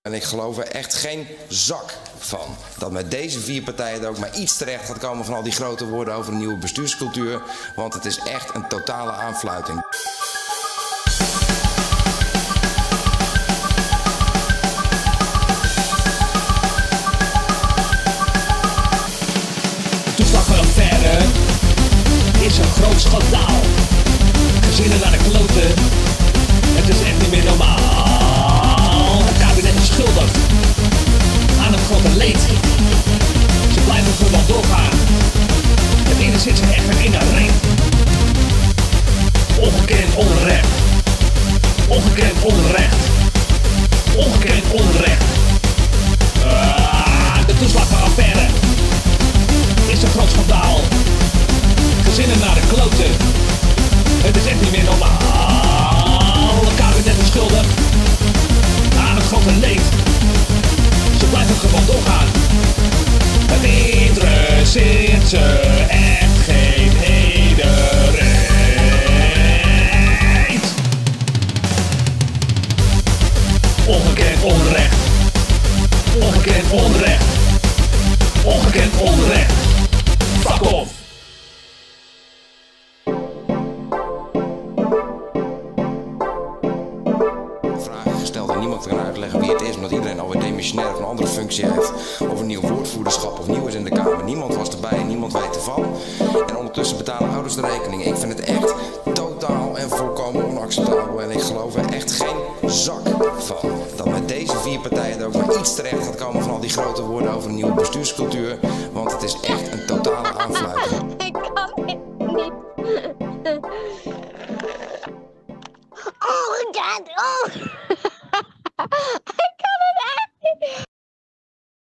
En ik geloof er echt geen zak van dat met deze 4 partijen er ook maar iets terecht gaat komen van al die grote woorden over een nieuwe bestuurscultuur. Want het is echt een totale aanfluiting. De toeslagaffaire is een groot schandaal. Gezinnen naar de kloten, het is echt niet meer normaal. Het kabinet is schuldig aan het grote leed. Ze blijven gewoon doorgaan. Het ene zit zich echt weer in een ring. Ongekend onrecht. Ongekend onrecht. Ongekend onrecht. De toeslagaffaire is een groot schandaal. Gezinnen naar de kloten. Het is echt niet meer normaal. Het kabinet is schuldig aan het grote leed. Ze blijven gewoon doorgaan. Het interesseert ze echt geen ene reet. Ongekend onrecht. Ongekend onrecht. Ongekend onrecht. Fuck off. Vragen gesteld en niemand kan uitleggen wie het is, omdat iedereen alweer demissionair of een andere functie heeft. Of een nieuw woordvoerderschap of nieuw is in de Kamer. Niemand was erbij en niemand weet ervan. En ondertussen betalen ouders de rekening. Ik vind het echt totaal en volkomen onacceptabel. En ik geloof er echt geen zak van dat met deze 4 partijen er ook maar iets terecht gaat komen van al die grote woorden over een nieuwe bestuurscultuur. Want het is echt een totale aanfluiting.